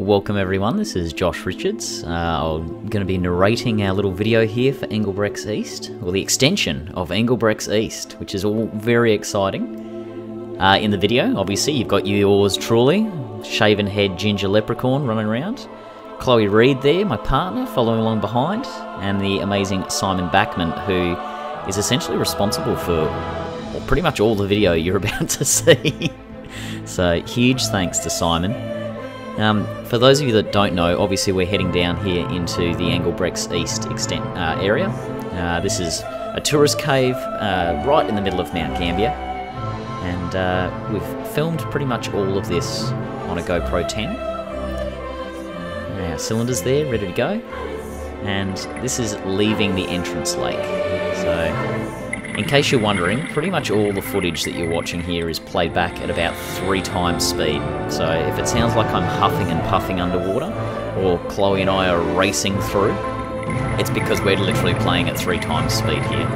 Welcome everyone, this is Josh Richards. I'm going to be narrating our little video here for Englebrecht East, or the extension of Englebrecht East, which is all very exciting. In the video, obviously, you've got yours truly, shaven head ginger leprechaun running around, Chloe Reed there, my partner, following along behind, and the amazing Simon Backman, who is essentially responsible for pretty much all the video you're about to see. So huge thanks to Simon. For those of you that don't know, obviously we're heading down here into the Englebrecht East area. This is a tourist cave right in the middle of Mount Gambier, and we've filmed pretty much all of this on a GoPro 10. Our cylinders there, ready to go, and this is leaving the entrance lake. So, in case you're wondering, pretty much all the footage that you're watching here is played back at about 3 times speed. So if it sounds like I'm huffing and puffing underwater, or Chloe and I are racing through, it's because we're literally playing at 3 times speed here.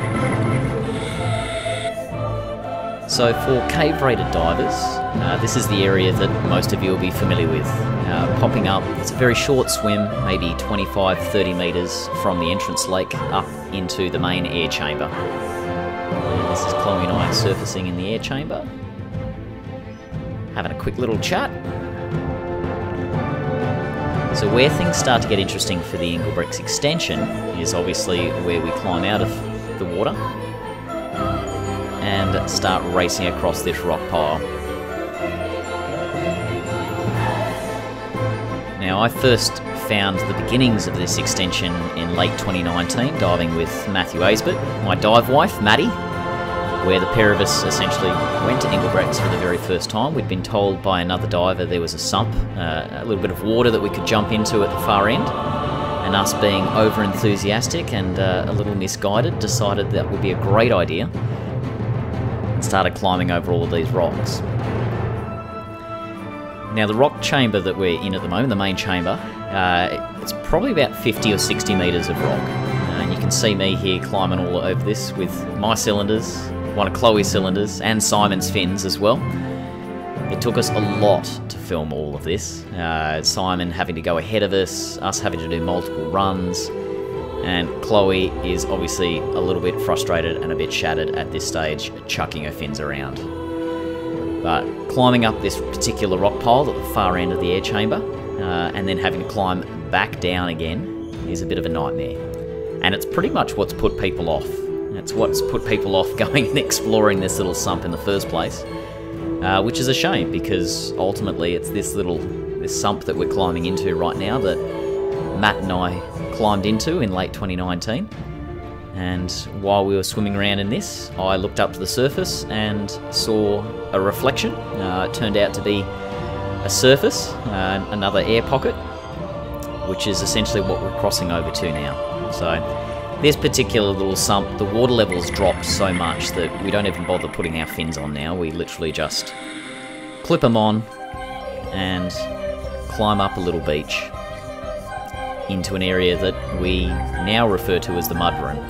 So for cave-rated divers, this is the area that most of you will be familiar with. Popping up, it's a very short swim, maybe 25-30 metres from the entrance lake up into the main air chamber. And this is Chloe and I surfacing in the air chamber, having a quick little chat. So where things start to get interesting for the Englebrecht extension is obviously where we climb out of the water and start racing across this rock pile. Now, I first found the beginnings of this extension in late 2019, diving with Matthew Aisbert, my dive wife, Maddie, where the pair of us essentially went to Englebrecht for the very first time. We'd been told by another diver there was a sump, a little bit of water that we could jump into at the far end, and us being over-enthusiastic and a little misguided, decided that would be a great idea and started climbing over all of these rocks. Now, the rock chamber that we're in at the moment, the main chamber, it's probably about 50 or 60 metres of rock. And you can see me here climbing all over this with my cylinders, one of Chloe's cylinders, and Simon's fins as well. It took us a lot to film all of this. Simon having to go ahead of us having to do multiple runs, and Chloe is obviously a little bit frustrated and a bit shattered at this stage, chucking her fins around. But climbing up this particular rock pile at the far end of the air chamber, and then having to climb back down again, is a bit of a nightmare. And it's pretty much what's put people off. It's what's put people off going and exploring this little sump in the first place, which is a shame, because ultimately it's this sump that we're climbing into right now that Matt and I climbed into in late 2019. And while we were swimming around in this, I looked up to the surface and saw a reflection. It turned out to be a surface, another air pocket, which is essentially what we're crossing over to now. So this particular little sump, the water levels dropped so much that we don't even bother putting our fins on now. We literally just clip them on and climb up a little beach into an area that we now refer to as the mud room.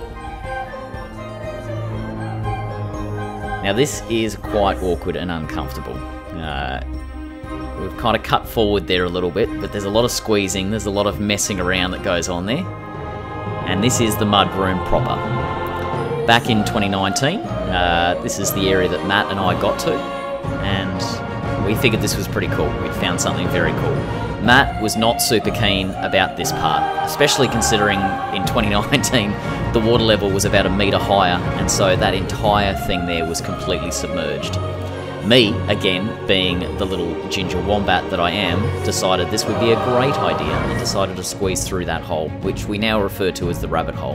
Now, this is quite awkward and uncomfortable. We've kind of cut forward there a little bit, but there's a lot of squeezing, there's a lot of messing around that goes on there. And this is the mud room proper. Back in 2019, this is the area that Matt and I got to, and we figured this was pretty cool. We'd found something very cool. Matt was not super keen about this part, especially considering in 2019 the water level was about 1 metre higher, and so that entire thing there was completely submerged. Me, again, being the little ginger wombat that I am, decided this would be a great idea and decided to squeeze through that hole, which we now refer to as the rabbit hole.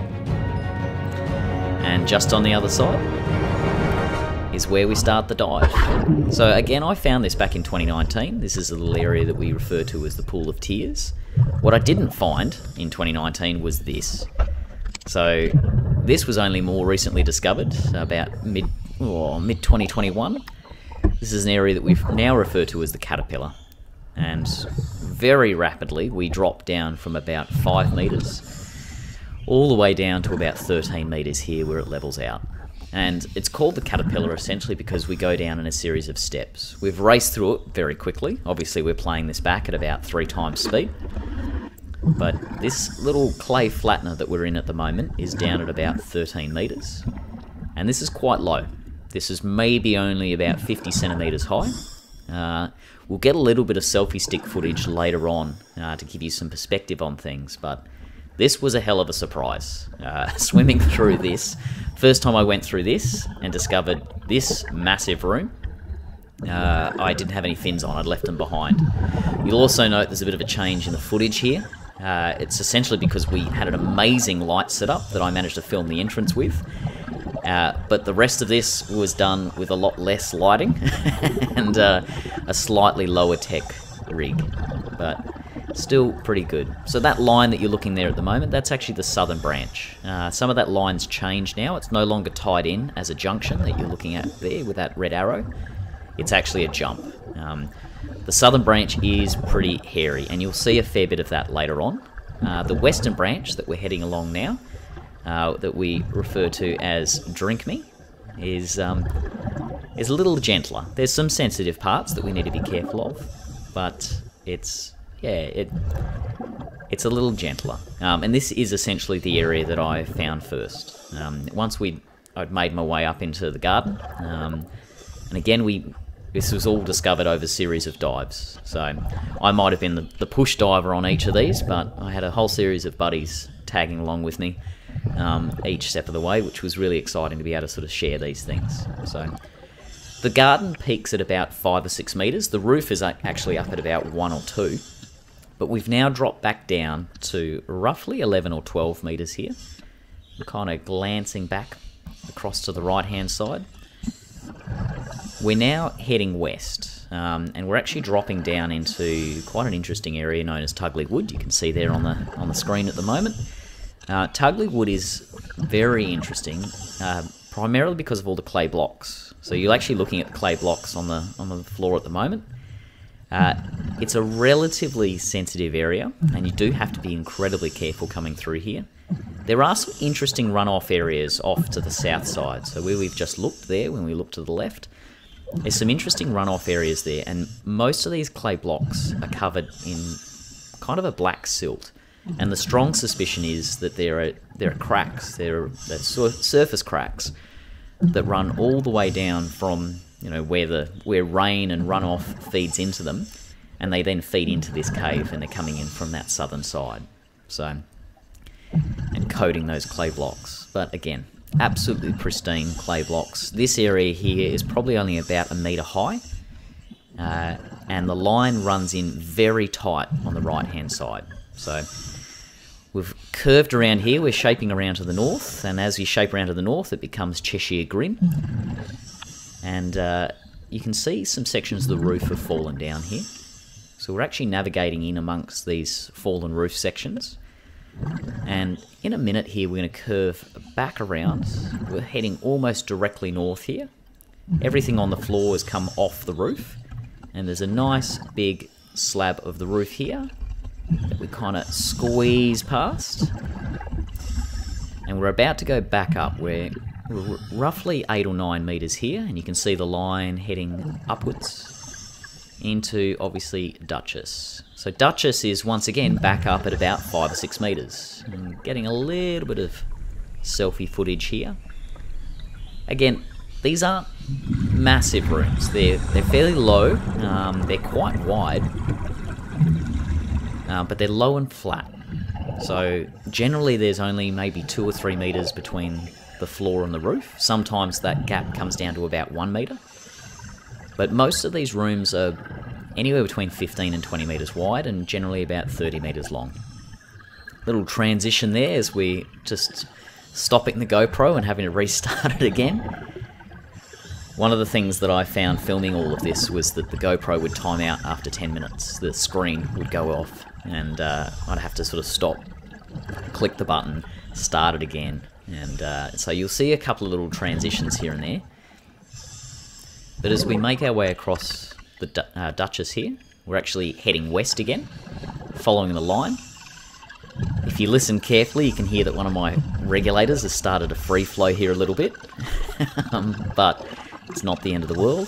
And just on the other side is where we start the dive. So again, I found this back in 2019. This is a little area that we refer to as the Pool of Tears. What I didn't find in 2019 was this. So this was only more recently discovered, about mid-2021. This is an area that we've now referred to as the Caterpillar. And very rapidly we drop down from about 5 metres all the way down to about 13 metres here where it levels out. And it's called the Caterpillar essentially because we go down in a series of steps. We've raced through it very quickly. Obviously we're playing this back at about 3 times speed. But this little clay flattener that we're in at the moment is down at about 13 metres. And this is quite low. This is maybe only about 50 centimetres high. We'll get a little bit of selfie stick footage later on to give you some perspective on things, but this was a hell of a surprise. Swimming through this, first time I went through this and discovered this massive room. I didn't have any fins on, I'd left them behind. You'll also note there's a bit of a change in the footage here. It's essentially because we had an amazing light setup that I managed to film the entrance with. But the rest of this was done with a lot less lighting and a slightly lower tech rig, but still pretty good. So that line that you're looking there at the moment, that's actually the southern branch. Some of that line's changed now. It's no longer tied in as a junction that you're looking at there with that red arrow. It's actually a jump. The southern branch is pretty hairy, and you'll see a fair bit of that later on. The western branch that we're heading along now, that we refer to as Drink Me, is a little gentler. There's some sensitive parts that we need to be careful of, but it's a little gentler. And this is essentially the area that I found first. Once I'd made my way up into the garden, and again this was all discovered over a series of dives. So I might have been the push diver on each of these, but I had a whole series of buddies tagging along with me each step of the way, which was really exciting to be able to sort of share these things. So the garden peaks at about 5 or 6 metres. The roof is actually up at about 1 or 2, but we've now dropped back down to roughly 11 or 12 metres here. I'm kind of glancing back across to the right hand side. We're now heading west, and we're actually dropping down into quite an interesting area known as Tugley Wood. You can see there on the screen at the moment. Tugley Wood is very interesting, primarily because of all the clay blocks. So you're actually looking at the clay blocks on the floor at the moment. It's a relatively sensitive area, and you do have to be incredibly careful coming through here. There are some interesting runoff areas off to the south side. So where we've just looked there, when we look to the left, there's some interesting runoff areas there, and most of these clay blocks are covered in kind of a black silt. And the strong suspicion is that there are cracks, there are surface cracks that run all the way down from where rain and runoff feeds into them, and they then feed into this cave, and they're coming in from that southern side. So, and coating those clay blocks. But again, absolutely pristine clay blocks. This area here is probably only about 1 metre high, and the line runs in very tight on the right hand side. So we've curved around here, we're shaping around to the north, and as you shape around to the north it becomes Cheshire Grin. And you can see some sections of the roof have fallen down here. So we're actually navigating in amongst these fallen roof sections. And in a minute here we're going to curve back around. We're heading almost directly north here. Everything on the floor has come off the roof, and there's a nice big slab of the roof here that we kind of squeeze past. And we're about to go back up. We're roughly 8 or 9 metres here, and you can see the line heading upwards into, obviously, Duchess. So Duchess is once again back up at about 5 or 6 metres. And getting a little bit of selfie footage here. Again, these aren't massive rooms. They're fairly low. They're quite wide, but they're low and flat. So generally there's only maybe 2 or 3 metres between the floor and the roof. Sometimes that gap comes down to about 1 metre. But most of these rooms are anywhere between 15 and 20 metres wide, and generally about 30 metres long. Little transition there as we just stopping the GoPro and having to restart it again. One of the things that I found filming all of this was that the GoPro would time out after 10 minutes. The screen would go off, and I'd have to sort of stop, click the button, start it again. And so you'll see a couple of little transitions here and there. But as we make our way across the Duchess here, we're actually heading west again, following the line. If you listen carefully, you can hear that one of my regulators has started a free flow here a little bit. but it's not the end of the world.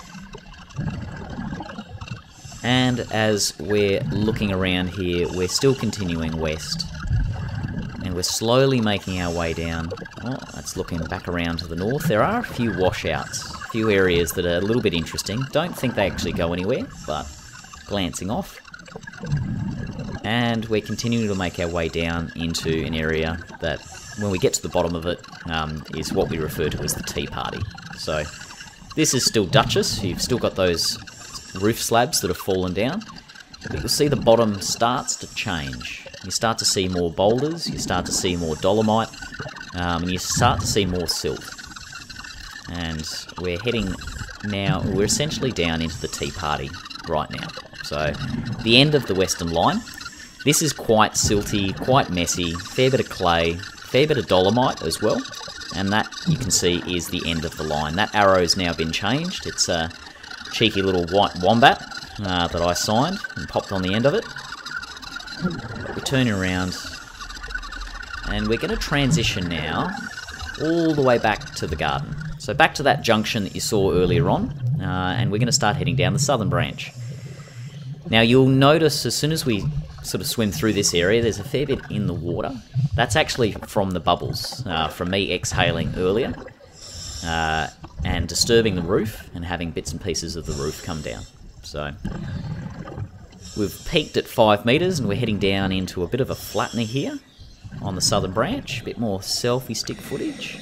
And as we're looking around here, we're still continuing west. And we're slowly making our way down. Oh, that's looking back around to the north. There are a few washouts, a few areas that are a little bit interesting. Don't think they actually go anywhere, but glancing off. And we're continuing to make our way down into an area that, when we get to the bottom of it, is what we refer to as the Tea Party. So this is still Duchess. You've still got those roof slabs that have fallen down. But you'll see the bottom starts to change. You start to see more boulders, you start to see more dolomite, and you start to see more silt. And we're heading now, we're essentially down into the Tea Party right now. So, the end of the western line. This is quite silty, quite messy, fair bit of clay, fair bit of dolomite as well. And that, you can see, is the end of the line. That arrow's now been changed. It's a cheeky little white wombat that I signed and popped on the end of it. We're turning around, and we're going to transition now all the way back to the garden. So back to that junction that you saw earlier on, and we're going to start heading down the southern branch. Now you'll notice as soon as we sort of swim through this area, there's a fair bit in the water. That's actually from the bubbles, from me exhaling earlier, and disturbing the roof and having bits and pieces of the roof come down. So we've peaked at 5 meters and we're heading down into a bit of a flattener here on the southern branch. A bit more selfie stick footage.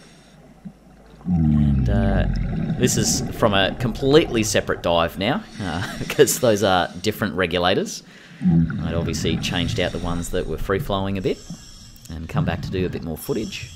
And this is from a completely separate dive now, because those are different regulators. I'd obviously changed out the ones that were free-flowing a bit and come back to do a bit more footage.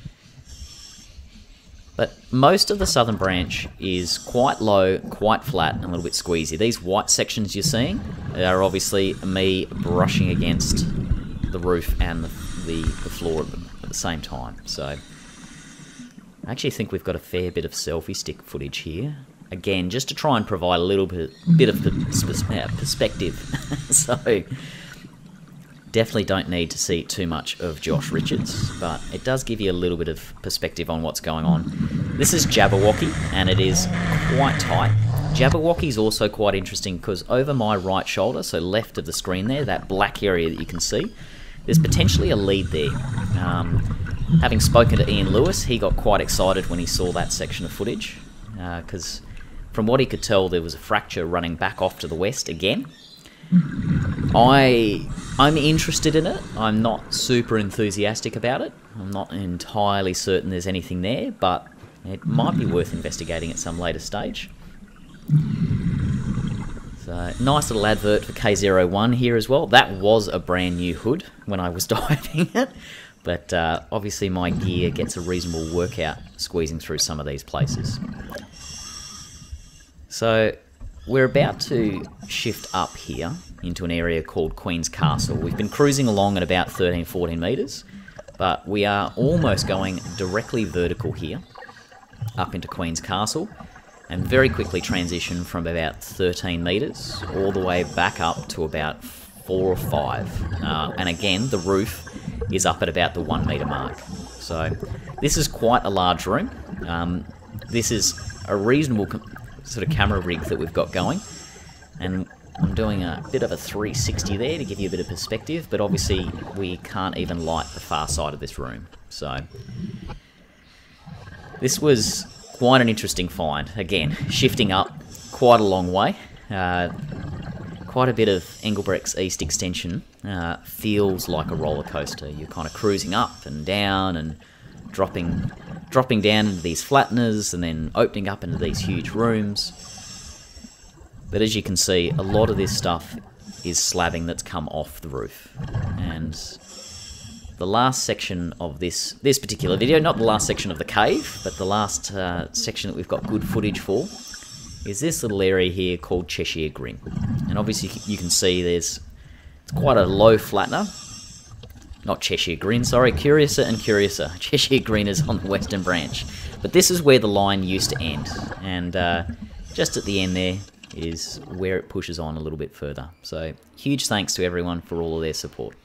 But most of the southern branch is quite low, quite flat, and a little bit squeezy. These white sections you're seeing are obviously me brushing against the roof and the floor at the same time. So I actually think we've got a fair bit of selfie stick footage here. Again, just to try and provide a little bit of perspective. So definitely don't need to see too much of Josh Richards, but it does give you a little bit of perspective on what's going on. This is Jabberwocky, and it is quite tight. Jabberwocky is also quite interesting because over my right shoulder, so left of the screen there, that black area that you can see, there's potentially a lead there. Having spoken to Ian Lewis, he got quite excited when he saw that section of footage, because from what he could tell, there was a fracture running back off to the west again. I'm interested in it. I'm not super enthusiastic about it. I'm not entirely certain there's anything there, but it might be worth investigating at some later stage. So, nice little advert for K01 here as well. That was a brand new hood when I was diving it, but obviously my gear gets a reasonable workout squeezing through some of these places. So we're about to shift up here into an area called Queen's Castle. We've been cruising along at about 13-14 metres, but we are almost going directly vertical here, up into Queen's Castle, and very quickly transition from about 13 metres all the way back up to about 4 or 5. And again, the roof is up at about the 1 metre mark. So this is quite a large room. This is a reasonable sort of camera rig that we've got going, and I'm doing a bit of a 360 there to give you a bit of perspective, but obviously we can't even light the far side of this room. So this was quite an interesting find. Again, shifting up quite a long way. Quite a bit of Englebrecht East extension. Feels like a roller coaster. You're kind of cruising up and down and dropping down into these flatteners and then opening up into these huge rooms. But as you can see, a lot of this stuff is slabbing that's come off the roof. And the last section of this particular video, not the last section of the cave, but the last section that we've got good footage for, is this little area here called Cheshire Grin. And obviously you can see it's quite a low flattener. Not Cheshire Grin, sorry, Curiouser and Curiouser. Cheshire Grin is on the western branch. But this is where the line used to end. And just at the end there is where it pushes on a little bit further. So huge thanks to everyone for all of their support.